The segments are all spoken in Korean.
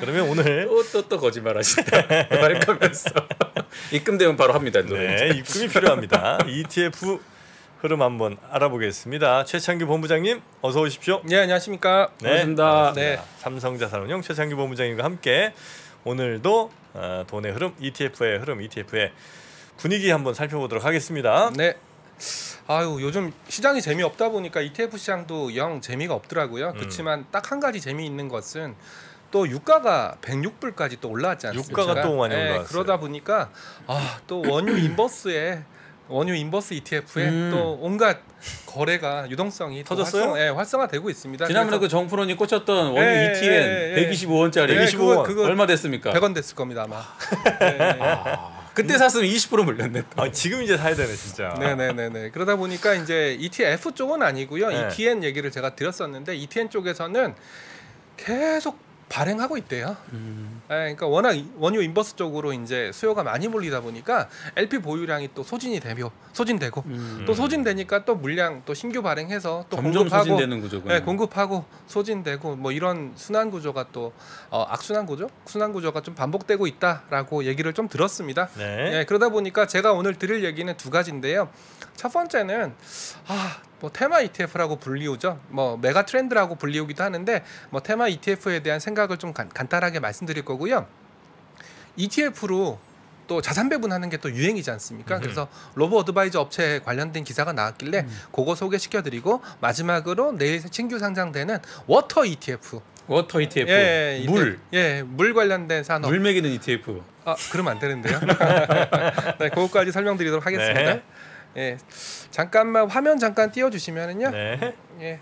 그러면 오늘 또 거짓말하신다. 말하면서 입금되면 바로 합니다. 네, 입금이 필요합니다. ETF 흐름 한번 알아보겠습니다. 최창규 본부장님 어서 오십시오. 네, 안녕하십니까. 네, 반갑습니다. 네. 삼성자산운용 최창규 본부장님과 함께 오늘도 돈의 흐름, ETF의 흐름, ETF의 분위기 한번 살펴보도록 하겠습니다. 네. 아유, 요즘 시장이 재미없다 보니까 ETF 시장도 영 재미가 없더라고요. 그렇지만 딱 한 가지 재미있는 것은 또 유가가 106불까지 또 올라왔지 않습니까? 유가가 또 많이 올라왔어요. 그러다 보니까 또 원유 인버스 ETF에 또 온갖 거래가 유동성이 터졌어요? 활성화되고 있습니다. 지난번에 그 정프로님 꽂혔던 원유 ETN 125원짜리 125원. 그거 얼마 됐습니까? 100원 됐을 겁니다 아마. 그때 샀으면 20% 물렸네. 지금 이제 사야 되네 진짜. 네네네네. 그러다 보니까 이제 ETF 쪽은 아니고요. 네. ETN 얘기를 제가 드렸었는데 ETN 쪽에서는 계속 발행하고 있대요. 그러니까 워낙 원유 인버스 쪽으로 이제 수요가 많이 몰리다 보니까 LP 보유량이 또 소진되고 또 소진되니까 또 물량 또 신규 발행해서 또 점점 공급하고 소진되는 구조군요. 네, 공급하고 소진되고 뭐 이런 순환 구조가 또 악순환 구조가 좀 반복되고 있다라고 얘기를 좀 들었습니다. 네. 그러다 보니까 제가 오늘 드릴 얘기는 두 가지인데요. 첫 번째는 뭐 테마 ETF라고 불리우죠. 뭐 메가 트렌드라고 불리우기도 하는데 뭐 테마 ETF에 대한 생각을 좀 간단하게 말씀드릴 거고요. ETF로 또 자산 배분하는 게 또 유행이지 않습니까? 그래서 로보 어드바이저 업체에 관련된 기사가 나왔길래 그거 소개시켜드리고 마지막으로 내일 신규 상장되는 워터 ETF. 워터 ETF. 물 관련된 산업. 물 먹이는 ETF. 그러면 안 되는데요. 네, 그거까지 설명드리도록 하겠습니다. 네. 잠깐만 화면 잠깐 띄워주시면은요. 네.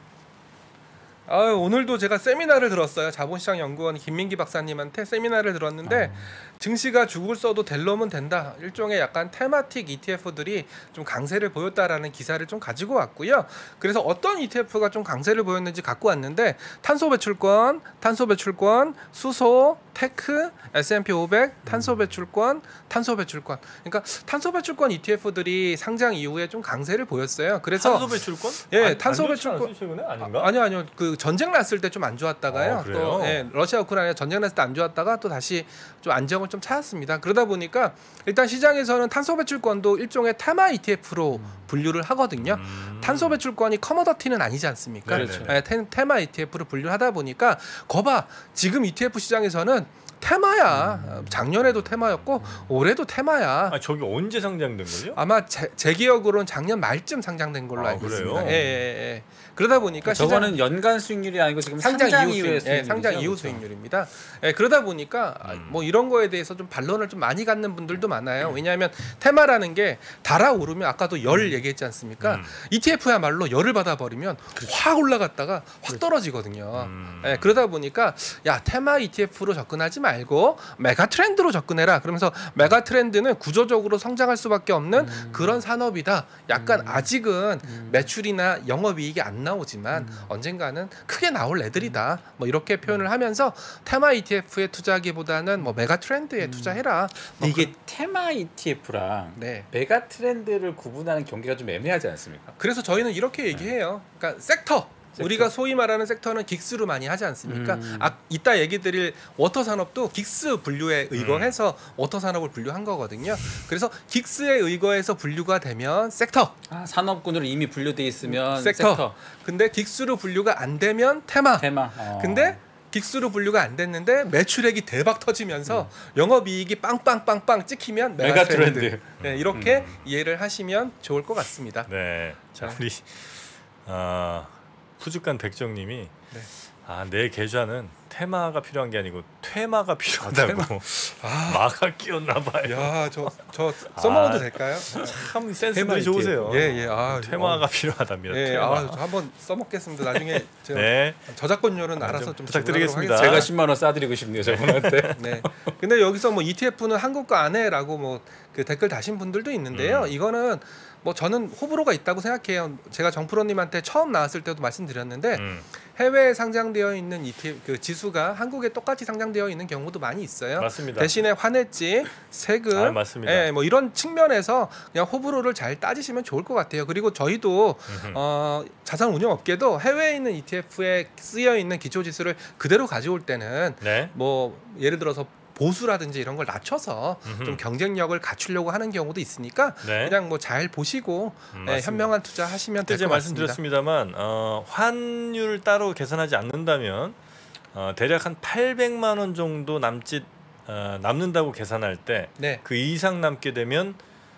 오늘도 제가 세미나를 들었어요. 자본시장 연구원 김민기 박사님한테 세미나를 들었는데 증시가 죽을 써도 될 놈은 된다. 일종의 약간 테마틱 ETF들이 좀 강세를 보였다라는 기사를 좀 가지고 왔고요. 그래서 어떤 ETF가 좀 강세를 보였는지 갖고 왔는데 탄소 배출권, 수소, 테크, S&P 500, 탄소 배출권. 그러니까 탄소 배출권 ETF들이 상장 이후에 좀 강세를 보였어요. 그래서 탄소 배출권? 탄소 배출권 최근에 아닌가? 아니요. 그 전쟁 났을 때 좀 안 좋았다가요. 그래요? 또 러시아 우크라이나 전쟁 났을 때 안 좋았다가 또 다시 좀 안정을 좀 찾았습니다. 그러다 보니까 일단 시장에서는 탄소 배출권도 일종의 테마 ETF로 분류를 하거든요. 탄소 배출권이 커머더티는 아니지 않습니까? 그렇죠. 테마 ETF로 분류하다 보니까 거봐 지금 ETF 시장에서는 테마야. 작년에도 테마였고 올해도 테마야. 저기 언제 상장된 거죠? 아마 제 기억으로는 작년 말쯤 상장된 걸로 알고 그래요? 있습니다. 그러다 보니까 저거는 연간 수익률이 아니고 지금 상장 이후의 수익률이죠. 상장 이후 수익률입니다. 그러다 보니까 뭐 이런 거에 대해서 좀 반론을 좀 많이 갖는 분들도 많아요. 왜냐하면 테마라는 게 달아오르면 아까도 열 얘기했지 않습니까? ETF야말로 열을 받아버리면 확 올라갔다가 확 떨어지거든요. 그러다 보니까 테마 ETF로 접근하지 말고 메가 트렌드로 접근해라. 그러면서 메가 트렌드는 구조적으로 성장할 수밖에 없는 그런 산업이다. 약간 아직은 매출이나 영업이익이 안 나오지만 언젠가는 크게 나올 애들이다. 뭐 이렇게 표현을 하면서 테마 ETF에 투자하기보다는 뭐 메가 트렌드에 투자해라. 이게 테마 ETF랑 메가 트렌드를 구분하는 경계가 좀 애매하지 않습니까? 그래서 저희는 이렇게 얘기해요. 그러니까 섹터. 우리가 소위 말하는 섹터는 긱스로 많이 하지 않습니까? 이따 얘기 드릴 워터 산업도 긱스 분류에 의거해서 워터 산업을 분류한 거거든요. 그래서 긱스에 의거해서 분류가 되면 섹터. 산업군으로 이미 분류돼 있으면 섹터. 근데 긱스로 분류가 안 되면 테마. 근데 긱스로 분류가 안 됐는데 매출액이 대박 터지면서 영업이익이 빵빵빵빵 찍히면 메가 트렌드. 이렇게 이해를 하시면 좋을 것 같습니다. 네. 자, 우리 후죽간 백정님이 내 계좌는 테마가 필요한 게 아니고 퇴마가 필요하다고. 마가 끼었나 봐요. 저 써먹어도 될까요? 참 센스들이 좋으세요. 퇴마가 필요하답니다. 저 한번 써먹겠습니다. 나중에 제가 저작권료는 알아서 좀 부탁드리겠습니다. 제가 10만 원 싸드리고 싶네요, 저분한테. 근데 여기서 뭐 ETF는 한국 거 안 해라고 뭐 그 댓글 다신 분들도 있는데요. 이거는 뭐 저는 호불호가 있다고 생각해요. 제가 정프로님한테 처음 나왔을 때도 말씀드렸는데 해외에 상장되어 있는 ETF 그 지수가 한국에 똑같이 상장되어 있는 경우도 많이 있어요. 맞습니다. 대신에 환해지, 세금, 맞습니다. 예, 뭐 이런 측면에서 그냥 호불호를 잘 따지시면 좋을 것 같아요. 그리고 저희도 자산 운용 업계도 해외에 있는 ETF에 쓰여 있는 기초 지수를 그대로 가져올 때는 네. 뭐 예를 들어서 보수라든지 이런 걸 낮춰서 좀 경쟁력을 갖추려고 하는 경우도 있으니까 네. 그냥 뭐 잘 보시고 현명한 투자 하시면 될 것 같습니다. 말씀드렸습니다만 환율 따로 계산하지 않는다면 대략 한 800만 원 정도 남는다고 계산할 때 그 네. 이상 남게 되면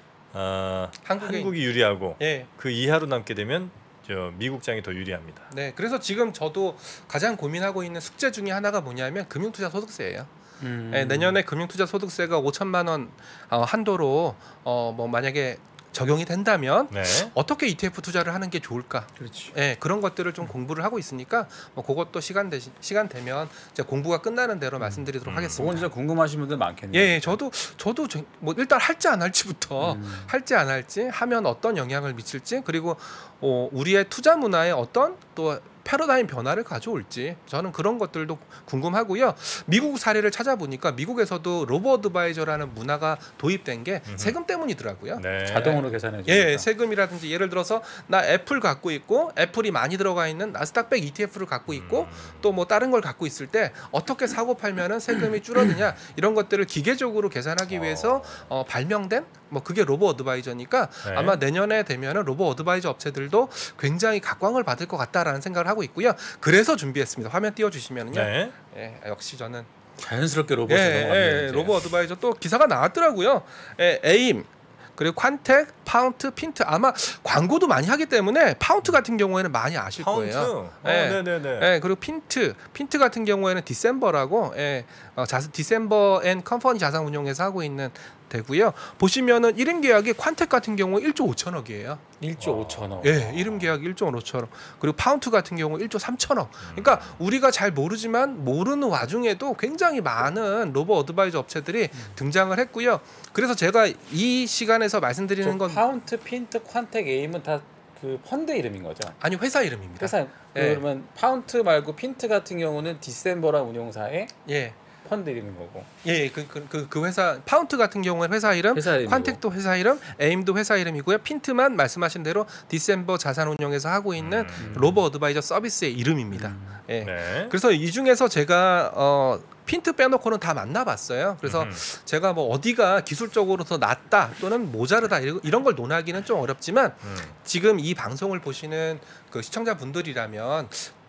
한국이 유리하고 예. 그 이하로 남게 되면 미국장이 더 유리합니다. 네. 그래서 지금 저도 가장 고민하고 있는 숙제 중에 하나가 뭐냐면 금융투자소득세예요. 네, 내년에 금융투자소득세가 5천만 원 한도로 뭐 만약에 적용이 된다면 네. 어떻게 ETF 투자를 하는 게 좋을까? 그렇죠. 네, 그런 것들을 좀 공부를 하고 있으니까 뭐 그것도 시간 되면 이제 공부가 끝나는 대로 말씀드리도록 하겠습니다. 그건 진짜 궁금하신 분들 많겠네요. 예, 저도 뭐 일단 할지 안 할지부터 할지 안 할지 하면 어떤 영향을 미칠지 그리고 우리의 투자 문화에 어떤 또 패러다임 변화를 가져올지 저는 그런 것들도 궁금하고요. 미국 사례를 찾아보니까 미국에서도 로보 어드바이저라는 문화가 도입된 게 세금 때문이더라고요. 네. 자동으로 계산해 주니까. 예, 세금이라든지 예를 들어서 나 애플 갖고 있고 애플이 많이 들어가 있는 나스닥100 ETF를 갖고 있고 또 뭐 다른 걸 갖고 있을 때 어떻게 사고 팔면은 세금이 줄어드냐 이런 것들을 기계적으로 계산하기 위해서 발명된 뭐 그게 로보 어드바이저니까 네. 아마 내년에 되면은 로보 어드바이저 업체들도 굉장히 각광을 받을 것 같다라는 생각을 하고 있고요. 그래서 준비했습니다. 화면 띄워주시면요. 네. 예, 역시 저는 자연스럽게 로봇으로 넘어갑니다. 로보 어드바이저 또 기사가 나왔더라고요. 에임 그리고 퀀텍, 파운트, 핀트 아마 광고도 많이 하기 때문에 파운트 같은 경우에는 많이 아실 거예요. 네네네. 예, 그리고 핀트 같은 경우에는 디셈버라고 디셈버 앤 컴퍼니 자산운용에서 하고 있는 되고요. 보시면은 1임 계약이 퀀텍 같은 경우 1조 5천억이에요. 1조 5천억. 예, 1임 계약 1조 5천억. 그리고 파운트 같은 경우 1조 3천억. 그러니까 우리가 잘 모르는 와중에도 굉장히 많은 로보 어드바이저 업체들이 등장을 했고요. 그래서 제가 이 시간에서 말씀드리는 건 파운트, 핀트, 퀀텍, 에임은 다 그 펀드 이름인 거죠? 아니 회사 이름입니다. 회사 그러면 파운트 말고 핀트 같은 경우는 디셈버라는 운용사의 펀드 이름인 거고. 예, 그 회사 파운트 같은 경우는 회사 이름, 퀀텍도 회사 이름, 에임도 회사 이름이고요. 핀트만 말씀하신 대로 디셈버 자산운용에서 하고 있는 로보 어드바이저 서비스의 이름입니다. 예. 네. 그래서 이 중에서 제가 핀트 빼놓고는 다 만나봤어요. 그래서 제가 뭐 어디가 기술적으로 더 낫다 또는 모자르다 이런 걸 논하기는 좀 어렵지만 지금 이 방송을 보시는 그 시청자분들이라면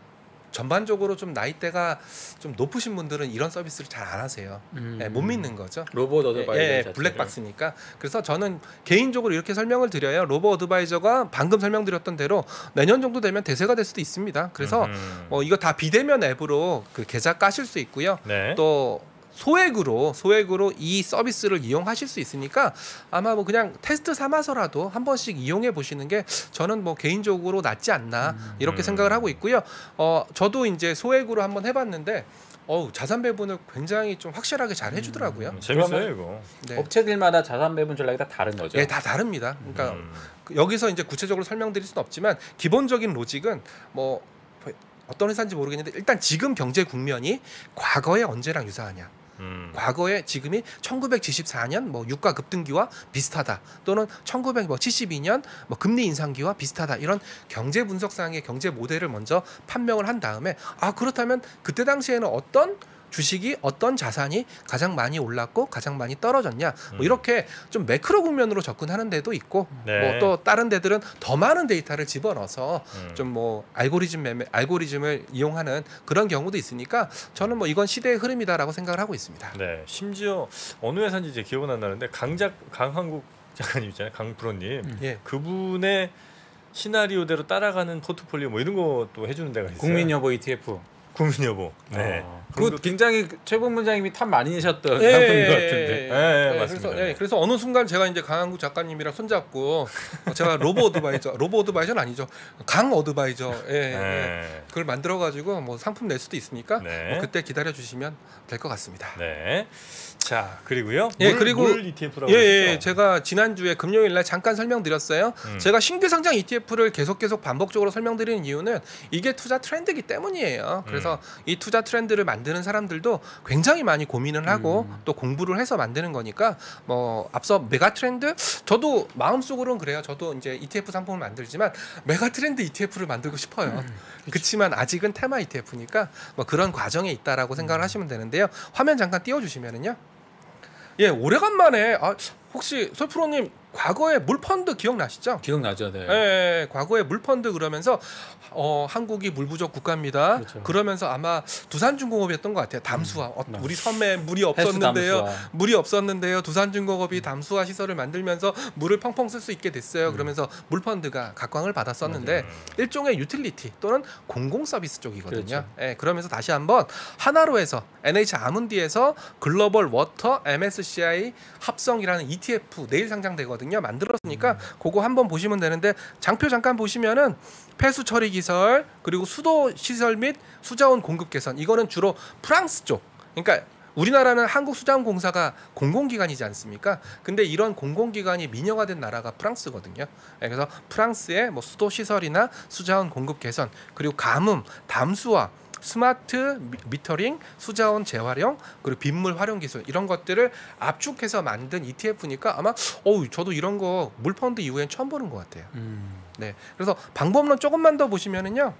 전반적으로 좀 나이대가 좀 높으신 분들은 이런 서비스를 잘 안 하세요. 못 믿는 거죠. 로봇 어드바이저 블랙박스니까. 그래서 저는 개인적으로 이렇게 설명을 드려요. 로봇 어드바이저가 방금 설명드렸던 대로 내년 정도 되면 대세가 될 수도 있습니다. 그래서 이거 다 비대면 앱으로 그 계좌 까실 수 있고요. 네. 또 소액으로 이 서비스를 이용하실 수 있으니까 아마 뭐 그냥 테스트 삼아서라도 한 번씩 이용해 보시는 게 저는 뭐 개인적으로 낫지 않나 이렇게 생각을 하고 있고요. 저도 이제 소액으로 한번 해봤는데 자산 배분을 굉장히 좀 확실하게 잘 해주더라고요. 재밌어요 이거. 네. 업체들마다 자산 배분 전략이 다 다른 거죠? 네, 다 다릅니다. 그러니까 여기서 이제 구체적으로 설명드릴 수는 없지만 기본적인 로직은 뭐 어떤 회사인지 모르겠는데 일단 지금 경제 국면이 과거에 언제랑 유사하냐. 과거에 지금이 1974년 뭐 유가 급등기와 비슷하다 또는 1972년 뭐 금리 인상기와 비슷하다 이런 경제 분석상의 경제 모델을 먼저 판명을 한 다음에 그렇다면 그때 당시에는 어떤 주식이 어떤 자산이 가장 많이 올랐고 가장 많이 떨어졌냐 뭐 이렇게 좀 매크로 국면으로 접근하는 데도 있고 네. 뭐 또 다른 데들은 더 많은 데이터를 집어넣어서 좀 뭐 알고리즘을 이용하는 그런 경우도 있으니까 저는 뭐 이건 시대의 흐름이다라고 생각을 하고 있습니다. 네, 심지어 어느 회사인지 이제 기억은 안 나는데 강한국 작가님 있잖아요, 강프로님. 예. 그분의 시나리오대로 따라가는 포트폴리오 뭐 이런 것도 해주는 데가 있어요. 국민여보 ETF. 국민 여보. 네. 그 굉장히 최 본부장님이 탑 많이 내셨던 상품인 것 같은데. 네, 맞습니다. 그래서 어느 순간 제가 이제 강한국 작가님이랑 손잡고 제가 로보 어드바이저는 아니죠. 강 어드바이저 그걸 만들어 가지고 뭐 상품 낼 수도 있으니까 뭐 그때 기다려 주시면 될 것 같습니다. 네. 자, 그리고요. 그리고 물 ETF라고 했죠. 제가 지난주에 금요일 날 잠깐 설명드렸어요. 제가 신규 상장 ETF를 계속 반복적으로 설명드리는 이유는 이게 투자 트렌드이기 때문이에요. 그래서 이 투자 트렌드를 만드는 사람들도 굉장히 많이 고민을 하고 또 공부를 해서 만드는 거니까 뭐 앞서 메가 트렌드 저도 마음속으로는 그래요. 저도 이제 ETF 상품을 만들지만 메가 트렌드 ETF를 만들고 싶어요. 그렇지만 아직은 테마 ETF니까 뭐 그런 과정에 있다라고 생각을 하시면 되는데요. 화면 잠깐 띄워주시면은요. 오래간만에 혹시 솔프로님 과거에 물펀드 기억나시죠? 기억나죠, 네. 과거에 물펀드 그러면서 한국이 물 부족 국가입니다. 그렇죠. 그러면서 아마 두산중공업이었던 것 같아요. 담수화. 우리 섬에 물이 없었는데요. 두산중공업이 담수화 시설을 만들면서 물을 펑펑 쓸 수 있게 됐어요. 그러면서 물펀드가 각광을 받았었는데 일종의 유틸리티 또는 공공 서비스 쪽이거든요. 그렇죠. 그러면서 다시 한번 하나로에서 NH 아문디에서 글로벌 워터 MSCI 합성이라는 ETF 내일 상장되거든요. 만들었으니까 그거 한번 보시면 되는데 장표 잠깐 보시면은 폐수 처리 기술 그리고 수도 시설 및 수자원 공급 개선 이거는 주로 프랑스 쪽. 그러니까 우리나라는 한국수자원공사가 공공기관이지 않습니까? 근데 이런 공공기관이 민영화된 나라가 프랑스거든요. 그래서 프랑스의 뭐 수도 시설이나 수자원 공급 개선 그리고 가뭄, 담수화 스마트 미터링, 수자원 재활용, 그리고 빗물 활용 기술 이런 것들을 압축해서 만든 ETF니까 아마 저도 이런 거 물펀드 이후엔 처음 보는 것 같아요. 네, 그래서 방법론 조금만 더 보시면은요,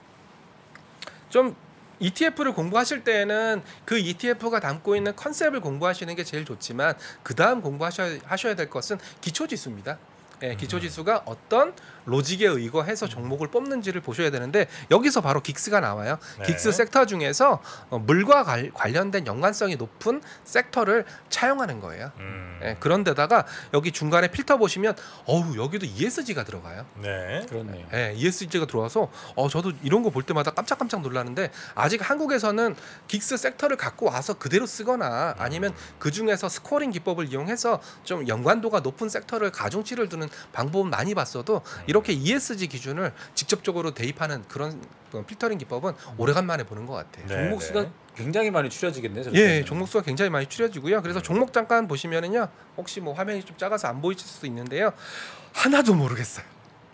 좀 ETF를 공부하실 때는 그 ETF가 담고 있는 컨셉을 공부하시는 게 제일 좋지만 그 다음 공부하셔야 될 것은 기초지수입니다. 기초지수가 어떤 로직에 의거해서 종목을 뽑는지를 보셔야 되는데 여기서 바로 긱스가 나와요. 긱스 섹터 중에서 물과 관련된 연관성이 높은 섹터를 차용하는 거예요. 그런데다가 여기 중간에 필터 보시면 여기도 ESG가 들어가요. 네, 그렇네요. ESG가 들어와서 저도 이런 거 볼 때마다 깜짝깜짝 놀라는데 아직 한국에서는 긱스 섹터를 갖고 와서 그대로 쓰거나 아니면 그 중에서 스코어링 기법을 이용해서 좀 연관도가 높은 섹터를 가중치를 두는 방법은 많이 봤어도 이렇게 ESG 기준을 직접적으로 대입하는 그런 필터링 기법은 오래간만에 보는 것 같아요. 종목 수가 굉장히 많이 추려지겠네요. 종목 수가 굉장히 많이 추려지고요. 그래서 종목 잠깐 보시면은요, 혹시 뭐 화면이 좀 작아서 안 보이실 수도 있는데요, 하나도 모르겠어요.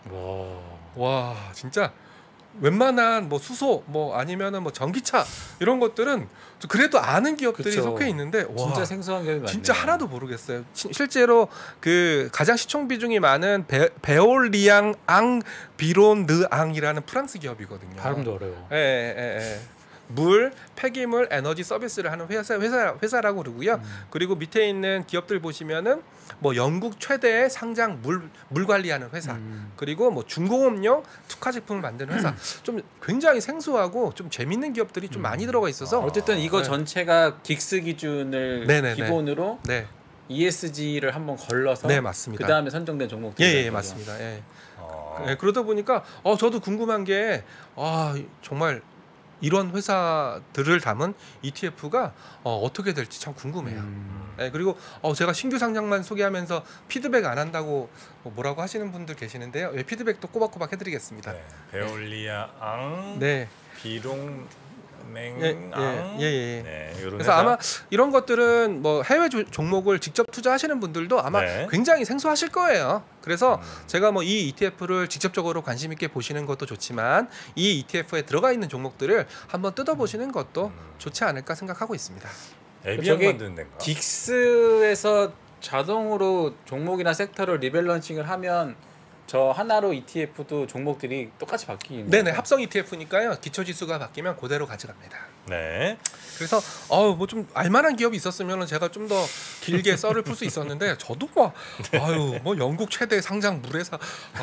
와 진짜 웬만한 뭐 수소 뭐 아니면은 뭐 전기차 이런 것들은 그래도 아는 기업들이 속해 있는데 진짜 생소한 기업이 많네요. 진짜 하나도 모르겠어요. 실제로 그 가장 시총 비중이 많은 베올리앙 앙 비론 르앙이라는 프랑스 기업이거든요. 발음도 어려워. 물, 폐기물, 에너지 서비스를 하는 회사라고 그러고요. 그리고 밑에 있는 기업들 보시면은 뭐 영국 최대의 상장 물 관리하는 회사, 그리고 뭐 중공업용 특화 제품을 만드는 회사, 좀 굉장히 생소하고 좀 재밌는 기업들이 좀 많이 들어가 있어서 어쨌든 이거 전체가 긱스 기준을 기본으로 ESG를 한번 걸러서 맞습니다. 그 다음에 선정된 종목들. 맞습니다. 그러다 보니까 저도 궁금한 게 정말 이런 회사들을 담은 ETF가 어떻게 될지 참 궁금해요. 그리고 제가 신규 상장만 소개하면서 피드백 안 한다고 뭐라고 하시는 분들 계시는데요. 피드백도 꼬박꼬박 해드리겠습니다. 베올리아 앙, 비롱 그래서 회사? 아마 이런 것들은 뭐 해외 종목을 직접 투자하시는 분들도 아마 굉장히 생소하실 거예요. 그래서 제가 뭐 이 ETF를 직접적으로 관심 있게 보시는 것도 좋지만 이 ETF에 들어가 있는 종목들을 한번 뜯어보시는 것도 좋지 않을까 생각하고 있습니다. 에비앙 만드는 데인가? 긱스에서 자동으로 종목이나 섹터를 리밸런싱을 하면 저 하나로 ETF도 종목들이 똑같이 바뀌는 네네, 합성 ETF니까요. 기초 지수가 바뀌면 그대로 가져갑니다. 네. 그래서 뭐 좀 알만한 기업이 있었으면 제가 좀 더 길게 썰을 풀 수 있었는데 저도 뭐 영국 최대 상장 물회사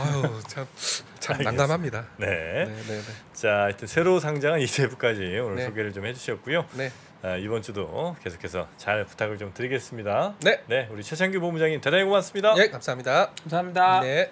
참 난감합니다. 네. 자, 하여튼 새로 상장한 ETF까지 오늘 소개를 좀 해주셨고요. 이번 주도 계속해서 잘 부탁을 좀 드리겠습니다. 네, 우리 최창규 본부장님 대단히 고맙습니다. 네, 감사합니다. 감사합니다. 네.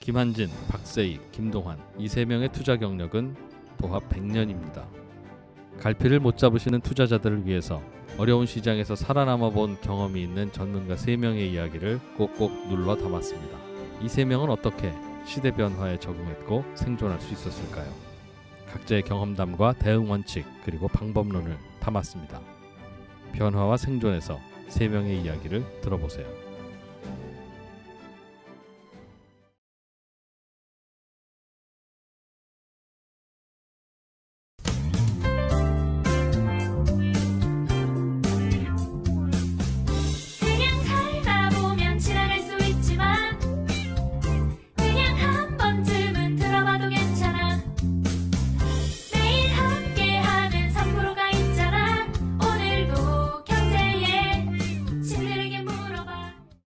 김한진, 박세희, 김동환 이 세 명의 투자 경력은 도합 100년입니다. 갈피를 못 잡으시는 투자자들을 위해서 어려운 시장에서 살아남아 본 경험이 있는 전문가 3명의 이야기를 꼭꼭 눌러 담았습니다. 이 3명은 어떻게 시대 변화에 적응했고 생존할 수 있었을까요? 각자의 경험담과 대응 원칙 그리고 방법론을 담았습니다. 변화와 생존에서 3명의 이야기를 들어보세요.